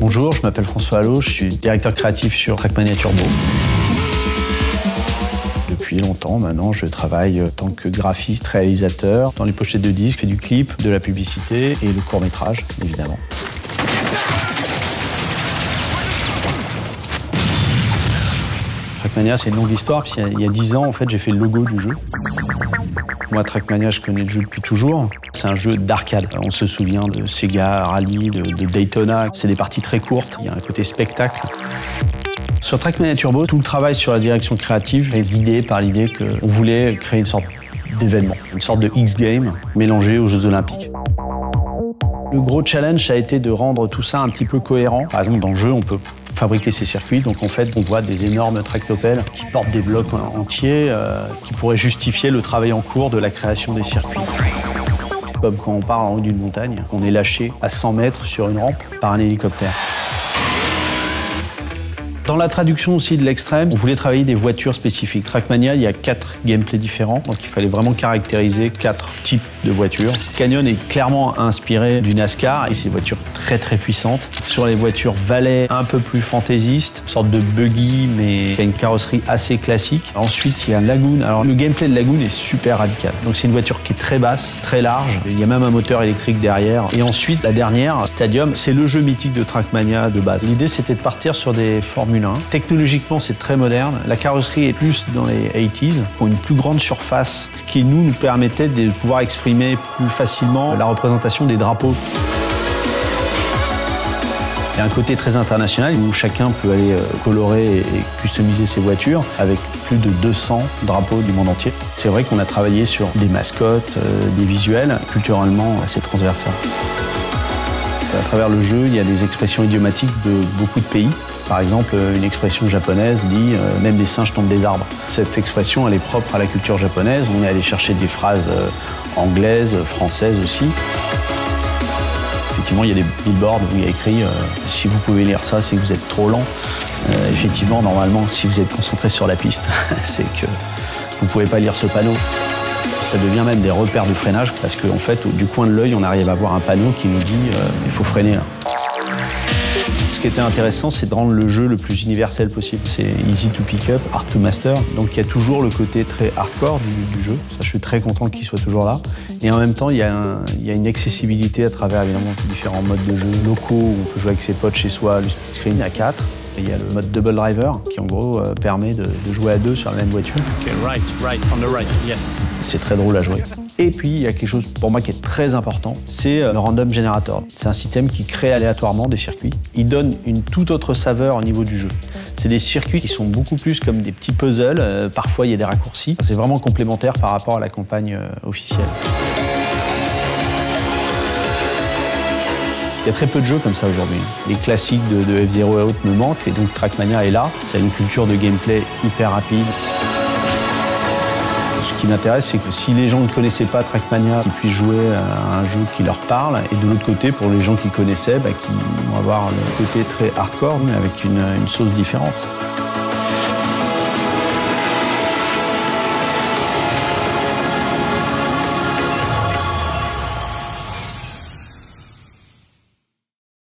Bonjour, je m'appelle François Allot, je suis directeur créatif sur Trackmania Turbo. Depuis longtemps maintenant, je travaille en tant que graphiste, réalisateur, dans les pochettes de disques, du clip, de la publicité et le court-métrage, évidemment. Trackmania, c'est une longue histoire. Il y a 10 ans, en fait, j'ai fait le logo du jeu. Moi, Trackmania, je connais le jeu depuis toujours. C'est un jeu d'arcade. On se souvient de Sega Rally, de Daytona. C'est des parties très courtes. Il y a un côté spectacle. Sur Trackmania Turbo, tout le travail sur la direction créative est guidé par l'idée qu'on voulait créer une sorte d'événement, une sorte de X-Game mélangé aux Jeux Olympiques. Le gros challenge, ça a été de rendre tout ça un petit peu cohérent. Par exemple, dans le jeu, on peut fabriquer ces circuits. Donc en fait, on voit des énormes tractopelles qui portent des blocs entiers qui pourraient justifier le travail en cours de la création des circuits. Comme quand on part en haut d'une montagne, on est lâché à 100 mètres sur une rampe par un hélicoptère. Dans la traduction aussi de l'extrême, on voulait travailler des voitures spécifiques. Trackmania, il y a 4 gameplays différents, donc il fallait vraiment caractériser 4 types de voitures. Canyon est clairement inspiré du NASCAR et c'est des voitures très très puissantes. Sur les voitures Valley, un peu plus fantaisistes, une sorte de buggy mais qui a une carrosserie assez classique. Ensuite, il y a Lagoon. Alors le gameplay de Lagoon est super radical. Donc c'est une voiture qui est très basse, très large. Il y a même un moteur électrique derrière. Et ensuite, la dernière, Stadium, c'est le jeu mythique de Trackmania de base. L'idée, c'était de partir sur des Formule 1. Technologiquement, c'est très moderne. La carrosserie est plus dans les 80s, ont une plus grande surface, ce qui nous permettait de pouvoir exprimer plus facilement la représentation des drapeaux. Il y a un côté très international où chacun peut aller colorer et customiser ses voitures avec plus de 200 drapeaux du monde entier. C'est vrai qu'on a travaillé sur des mascottes, des visuels culturellement assez transversaux. À travers le jeu, il y a des expressions idiomatiques de beaucoup de pays. Par exemple, une expression japonaise dit « même les singes tombent des arbres ». Cette expression, elle est propre à la culture japonaise. On est allé chercher des phrases anglaises, françaises aussi. Effectivement, il y a des billboards où il y a écrit « si vous pouvez lire ça, c'est que vous êtes trop lent ». Effectivement, normalement, si vous êtes concentré sur la piste, c'est que vous ne pouvez pas lire ce panneau. Ça devient même des repères de freinage parce qu'en fait, du coin de l'œil, on arrive à voir un panneau qui nous dit il faut freiner là. Ce qui était intéressant, c'est de rendre le jeu le plus universel possible. C'est easy to pick up, hard to master. Donc il y a toujours le côté très hardcore du jeu. Ça, je suis très content qu'il soit toujours là. Et en même temps, il y a une accessibilité à travers évidemment différents modes de jeu locaux où on peut jouer avec ses potes chez soi, le split screen à 4. Et il y a le mode double driver qui en gros permet de jouer à 2 sur la même voiture. Okay, right, on the right, yes. C'est très drôle à jouer. Et puis il y a quelque chose pour moi qui est très important, c'est le random generator. C'est un système qui crée aléatoirement des circuits. Il donne une toute autre saveur au niveau du jeu. C'est des circuits qui sont beaucoup plus comme des petits puzzles. Parfois il y a des raccourcis. C'est vraiment complémentaire par rapport à la campagne officielle. Il y a très peu de jeux comme ça aujourd'hui. Les classiques de F-Zero et autres me manquent et donc Trackmania est là. C'est une culture de gameplay hyper rapide. Ce qui m'intéresse, c'est que si les gens ne connaissaient pas Trackmania, qu'ils puissent jouer à un jeu qui leur parle. Et de l'autre côté, pour les gens qui connaissaient, qui vont avoir le côté très hardcore, mais avec une sauce différente.